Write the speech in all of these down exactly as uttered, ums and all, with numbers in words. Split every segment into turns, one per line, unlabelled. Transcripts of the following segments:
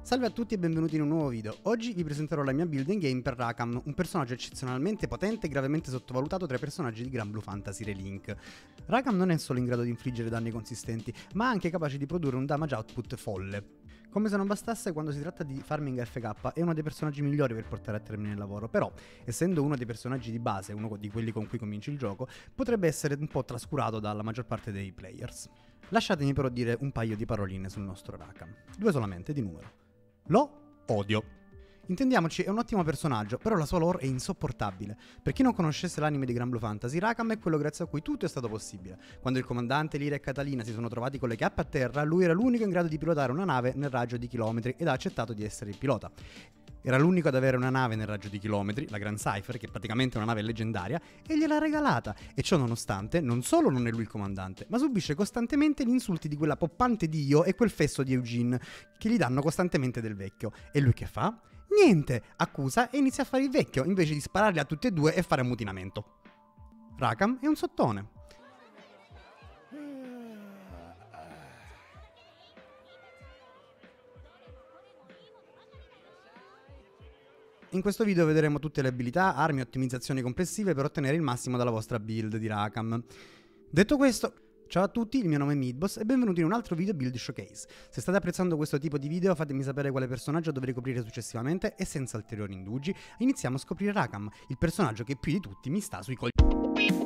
Salve a tutti e benvenuti in un nuovo video. Oggi vi presenterò la mia build in game per Rakan, un personaggio eccezionalmente potente e gravemente sottovalutato tra i personaggi di Granblue Fantasy Relink. Rakan non è solo in grado di infliggere danni consistenti, ma anche capace di produrre un damage output folle. Come se non bastasse, quando si tratta di farming A F K è uno dei personaggi migliori per portare a termine il lavoro, però, essendo uno dei personaggi di base, uno di quelli con cui cominci il gioco, potrebbe essere un po' trascurato dalla maggior parte dei players. Lasciatemi però dire un paio di paroline sul nostro Rakan, due solamente di numero. Lo odio. Intendiamoci, è un ottimo personaggio, però la sua lore è insopportabile. Per chi non conoscesse l'anime di Granblue Fantasy, Rakan è quello grazie a cui tutto è stato possibile. Quando il comandante, Lyra e Catalina si sono trovati con le chiappe a terra, lui era l'unico in grado di pilotare una nave nel raggio di chilometri ed ha accettato di essere il pilota. Era l'unico ad avere una nave nel raggio di chilometri, la Grand Cypher, che è praticamente una nave leggendaria, e gliel'ha regalata. E ciò nonostante, non solo non è lui il comandante, ma subisce costantemente gli insulti di quella poppante dio e quel fesso di Eugene, che gli danno costantemente del vecchio. E lui che fa? Niente! Accusa e inizia a fare il vecchio, invece di spararli a tutti e due e fare ammutinamento. Rakan è un sottone. In questo video vedremo tutte le abilità, armi e ottimizzazioni complessive per ottenere il massimo dalla vostra build di Rakan. Detto questo, ciao a tutti, il mio nome è Midboss e benvenuti in un altro video build showcase. Se state apprezzando questo tipo di video fatemi sapere quale personaggio dovrei coprire successivamente e senza ulteriori indugi iniziamo a scoprire Rakan, il personaggio che più di tutti mi sta sui coglioni.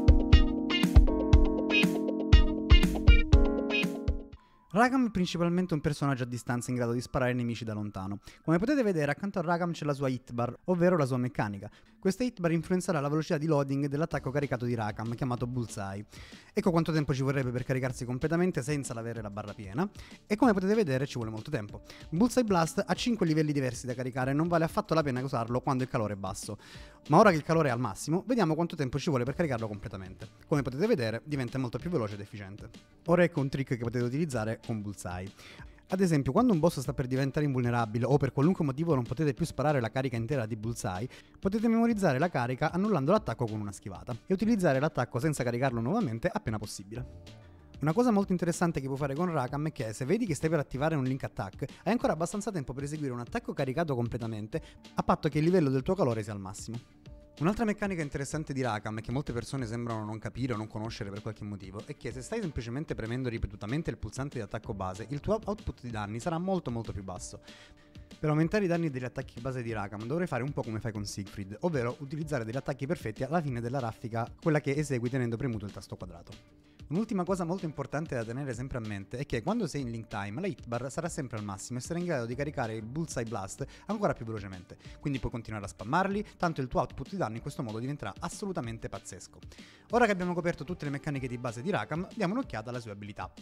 Rakan è principalmente un personaggio a distanza in grado di sparare ai nemici da lontano. Come potete vedere, accanto a Rakan c'è la sua hitbar, ovvero la sua meccanica. Questa hitbar influenzerà la velocità di loading dell'attacco caricato di Rakan, chiamato Bullseye. Ecco quanto tempo ci vorrebbe per caricarsi completamente senza avere la barra piena, e come potete vedere ci vuole molto tempo. Bullseye Blast ha cinque livelli diversi da caricare e non vale affatto la pena usarlo quando il calore è basso. Ma ora che il calore è al massimo, vediamo quanto tempo ci vuole per caricarlo completamente. Come potete vedere, diventa molto più veloce ed efficiente. Ora ecco un trick che potete utilizzare con Bullseye. Ad esempio, quando un boss sta per diventare invulnerabile o per qualunque motivo non potete più sparare la carica intera di Bullseye, potete memorizzare la carica annullando l'attacco con una schivata e utilizzare l'attacco senza caricarlo nuovamente appena possibile. Una cosa molto interessante che puoi fare con Rakan è che se vedi che stai per attivare un link attack, hai ancora abbastanza tempo per eseguire un attacco caricato completamente a patto che il livello del tuo calore sia al massimo. Un'altra meccanica interessante di Rakan, che molte persone sembrano non capire o non conoscere per qualche motivo, è che se stai semplicemente premendo ripetutamente il pulsante di attacco base, il tuo output di danni sarà molto molto più basso. Per aumentare i danni degli attacchi base di Rakan dovrai fare un po' come fai con Siegfried, ovvero utilizzare degli attacchi perfetti alla fine della raffica, quella che esegui tenendo premuto il tasto quadrato. Un'ultima cosa molto importante da tenere sempre a mente è che quando sei in link time la hitbar sarà sempre al massimo e sarai in grado di caricare il Bullseye Blast ancora più velocemente, quindi puoi continuare a spammarli, tanto il tuo output di danno in questo modo diventerà assolutamente pazzesco. Ora che abbiamo coperto tutte le meccaniche di base di Rakan, diamo un'occhiata alle sue abilità.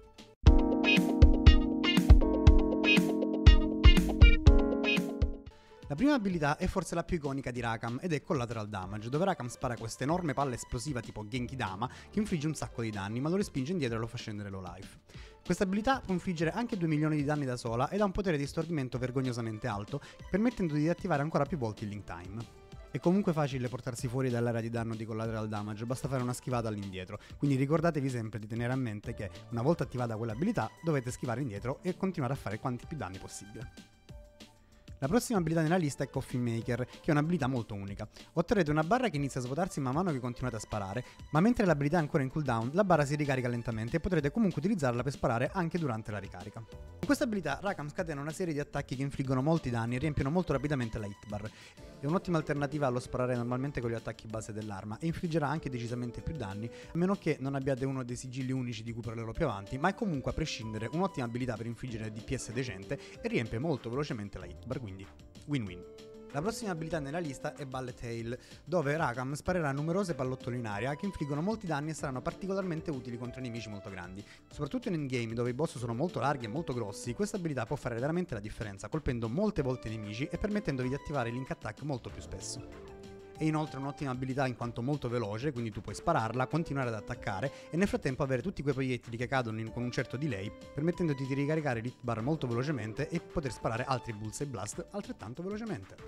La prima abilità è forse la più iconica di Rakan ed è Collateral Damage, dove Rakan spara questa enorme palla esplosiva tipo Genkidama che infligge un sacco di danni, ma lo respinge indietro e lo fa scendere low life. Questa abilità può infliggere anche due milioni di danni da sola ed ha un potere di stordimento vergognosamente alto, permettendo di attivare ancora più volte il link time. È comunque facile portarsi fuori dall'area di danno di Collateral Damage, basta fare una schivata all'indietro, quindi ricordatevi sempre di tenere a mente che una volta attivata quell'abilità dovete schivare indietro e continuare a fare quanti più danni possibile. La prossima abilità nella lista è Coffin Maker, che è un'abilità molto unica. Otterrete una barra che inizia a svuotarsi man mano che continuate a sparare, ma mentre l'abilità è ancora in cooldown, la barra si ricarica lentamente e potrete comunque utilizzarla per sparare anche durante la ricarica. Con questa abilità Rakan scatena una serie di attacchi che infliggono molti danni e riempiono molto rapidamente la hitbar. È un'ottima alternativa allo sparare normalmente con gli attacchi base dell'arma e infliggerà anche decisamente più danni, a meno che non abbiate uno dei sigilli unici di cui parlerò più avanti, ma è comunque a prescindere un'ottima abilità per infliggere D P S decente e riempie molto velocemente la hitbar, quindi win-win. La prossima abilità nella lista è Bullet Hail, dove Rakan sparerà numerose pallottole in aria che infliggono molti danni e saranno particolarmente utili contro nemici molto grandi. Soprattutto in endgame, dove i boss sono molto larghi e molto grossi, questa abilità può fare veramente la differenza, colpendo molte volte i nemici e permettendovi di attivare il link attack molto più spesso. È inoltre un'ottima abilità in quanto molto veloce, quindi tu puoi spararla, continuare ad attaccare e nel frattempo avere tutti quei proiettili che cadono in, con un certo delay, permettendoti di ricaricare l'hitbar molto velocemente e poter sparare altri Bullseye Blast altrettanto velocemente.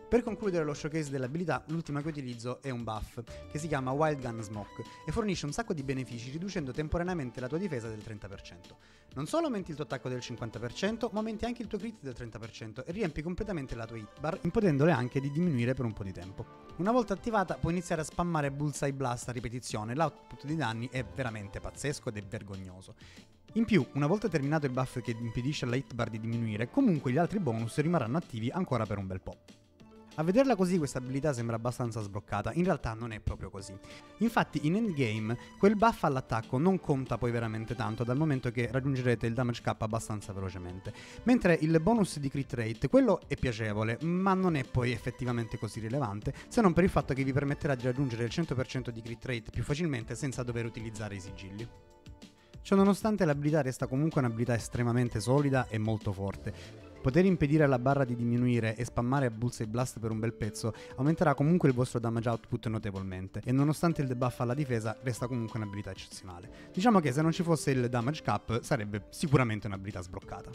Per concludere lo showcase dell'abilità, l'ultima che utilizzo è un buff, che si chiama Wild Gun Smoke, e fornisce un sacco di benefici riducendo temporaneamente la tua difesa del trenta per cento. Non solo aumenti il tuo attacco del cinquanta per cento, ma aumenti anche il tuo crit del trenta per cento e riempi completamente la tua hit bar, impedendole anche di diminuire per un po' di tempo. Una volta attivata puoi iniziare a spammare Bullseye Blast a ripetizione, l'output di danni è veramente pazzesco ed è vergognoso. In più, una volta terminato il buff che impedisce alla hit bar di diminuire, comunque gli altri bonus rimarranno attivi ancora per un bel po'. A vederla così questa abilità sembra abbastanza sbloccata, in realtà non è proprio così. Infatti in endgame quel buff all'attacco non conta poi veramente tanto dal momento che raggiungerete il damage cap abbastanza velocemente, mentre il bonus di crit rate, quello è piacevole, ma non è poi effettivamente così rilevante, se non per il fatto che vi permetterà di raggiungere il cento per cento di crit rate più facilmente senza dover utilizzare i sigilli. Ciononostante l'abilità resta comunque un'abilità estremamente solida e molto forte. Poter impedire alla barra di diminuire e spammare Bullseye Blast per un bel pezzo aumenterà comunque il vostro damage output notevolmente e nonostante il debuff alla difesa resta comunque un'abilità eccezionale. Diciamo che se non ci fosse il damage cap sarebbe sicuramente un'abilità sbloccata.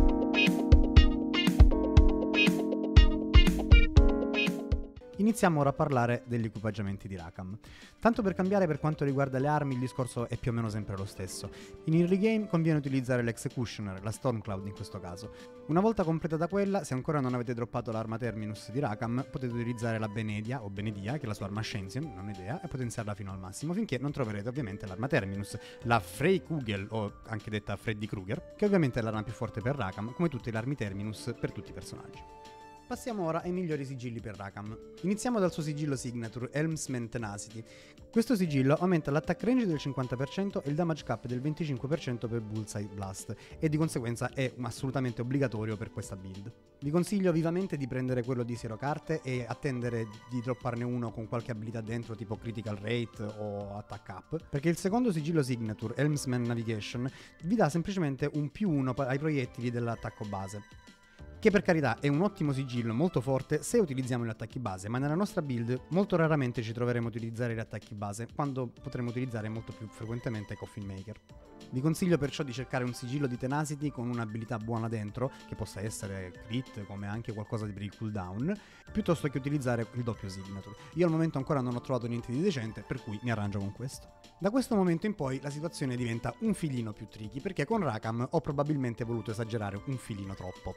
Iniziamo ora a parlare degli equipaggiamenti di Rakan. Tanto per cambiare per quanto riguarda le armi il discorso è più o meno sempre lo stesso. In early game conviene utilizzare l'Executioner, la Stormcloud in questo caso. Una volta completata quella, se ancora non avete droppato l'arma Terminus di Rakan, potete utilizzare la Benedia o Benedia, che è la sua arma Ascension, non ho idea, e potenziarla fino al massimo, finché non troverete ovviamente l'arma Terminus, la Freykugel o anche detta Freddy Krueger, che ovviamente è l'arma più forte per Rakan, come tutte le armi Terminus per tutti i personaggi. Passiamo ora ai migliori sigilli per Rakan. Iniziamo dal suo sigillo signature, Helmsman Tenacity. Questo sigillo aumenta l'attack range del cinquanta per cento e il damage cap del venticinque per cento per Bullseye Blast, e di conseguenza è assolutamente obbligatorio per questa build. Vi consiglio vivamente di prendere quello di Zero Carte e attendere di dropparne uno con qualche abilità dentro tipo Critical Rate o Attack Up, perché il secondo sigillo signature, Helmsman Navigation, vi dà semplicemente un più uno ai proiettili dell'attacco base. Che per carità è un ottimo sigillo molto forte se utilizziamo gli attacchi base, ma nella nostra build molto raramente ci troveremo a utilizzare gli attacchi base, quando potremo utilizzare molto più frequentemente Coffin Maker. Vi consiglio perciò di cercare un sigillo di Tenacity con un'abilità buona dentro, che possa essere crit come anche qualcosa per il cooldown, piuttosto che utilizzare il doppio signature. Io al momento ancora non ho trovato niente di decente, per cui mi arrangio con questo. Da questo momento in poi la situazione diventa un filino più tricky, perché con Rakan ho probabilmente voluto esagerare un filino troppo.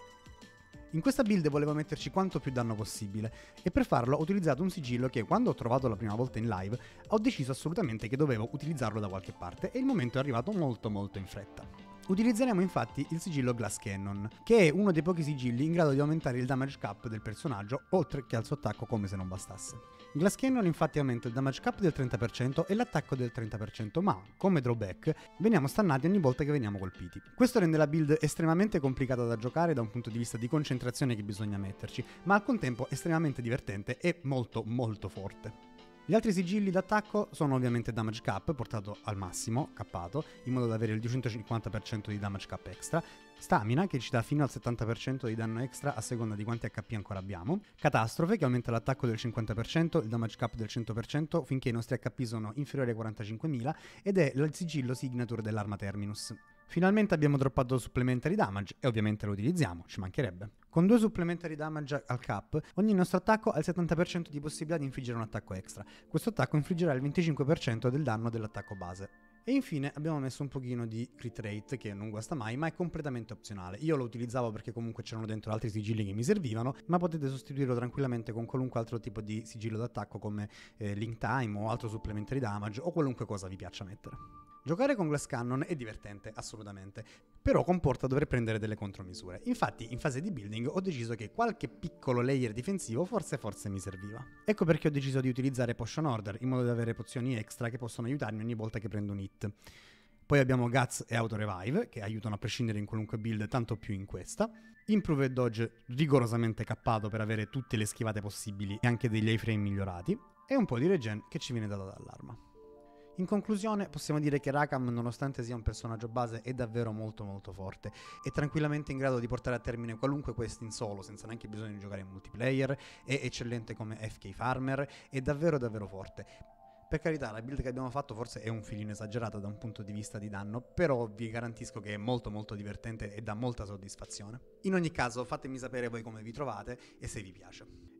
In questa build volevo metterci quanto più danno possibile e per farlo ho utilizzato un sigillo che quando ho trovato la prima volta in live ho deciso assolutamente che dovevo utilizzarlo da qualche parte e il momento è arrivato molto molto in fretta. Utilizzeremo infatti il sigillo Glass Cannon, che è uno dei pochi sigilli in grado di aumentare il damage cap del personaggio oltre che al suo attacco come se non bastasse. Glass Cannon infatti aumenta il damage cap del trenta per cento e l'attacco del trenta per cento, ma, come drawback, veniamo stannati ogni volta che veniamo colpiti. Questo rende la build estremamente complicata da giocare da un punto di vista di concentrazione che bisogna metterci, ma al contempo estremamente divertente e molto molto forte. Gli altri sigilli d'attacco sono ovviamente damage cap portato al massimo, cappato, in modo da avere il duecentocinquanta per cento di damage cap extra, stamina che ci dà fino al settanta per cento di danno extra a seconda di quanti H P ancora abbiamo, catastrofe che aumenta l'attacco del cinquanta per cento, il damage cap del cento per cento finché i nostri H P sono inferiori ai quarantacinquemila ed è il sigillo signature dell'arma Terminus. Finalmente abbiamo droppato supplementary damage e ovviamente lo utilizziamo, ci mancherebbe. Con due supplementary damage al cap, ogni nostro attacco ha il settanta per cento di possibilità di infliggere un attacco extra. Questo attacco infliggerà il venticinque per cento del danno dell'attacco base. E infine abbiamo messo un pochino di crit rate, che non guasta mai, ma è completamente opzionale. Io lo utilizzavo perché comunque c'erano dentro altri sigilli che mi servivano, ma potete sostituirlo tranquillamente con qualunque altro tipo di sigillo d'attacco come eh, Link Time o altro supplementary damage o qualunque cosa vi piaccia mettere. Giocare con Glass Cannon è divertente, assolutamente, però comporta dover prendere delle contromisure. Infatti, in fase di building ho deciso che qualche piccolo layer difensivo forse forse mi serviva. Ecco perché ho deciso di utilizzare Potion Order, in modo da avere pozioni extra che possono aiutarmi ogni volta che prendo un hit. Poi abbiamo Guts e Auto Revive, che aiutano a prescindere in qualunque build, tanto più in questa. Improved Dodge rigorosamente cappato per avere tutte le schivate possibili e anche degli iframe migliorati. E un po' di regen che ci viene data dall'arma. In conclusione possiamo dire che Rakan, nonostante sia un personaggio base, è davvero molto molto forte, è tranquillamente in grado di portare a termine qualunque quest in solo senza neanche bisogno di giocare in multiplayer, è eccellente come F K farmer, è davvero davvero forte. Per carità, la build che abbiamo fatto forse è un filino esagerata da un punto di vista di danno, però vi garantisco che è molto molto divertente e dà molta soddisfazione. In ogni caso fatemi sapere voi come vi trovate e se vi piace.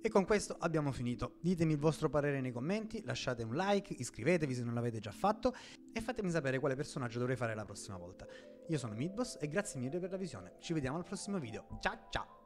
E con questo abbiamo finito. Ditemi il vostro parere nei commenti, lasciate un like, iscrivetevi se non l'avete già fatto e fatemi sapere quale personaggio dovrei fare la prossima volta. Io sono Midboss e grazie mille per la visione. Ci vediamo al prossimo video. Ciao ciao!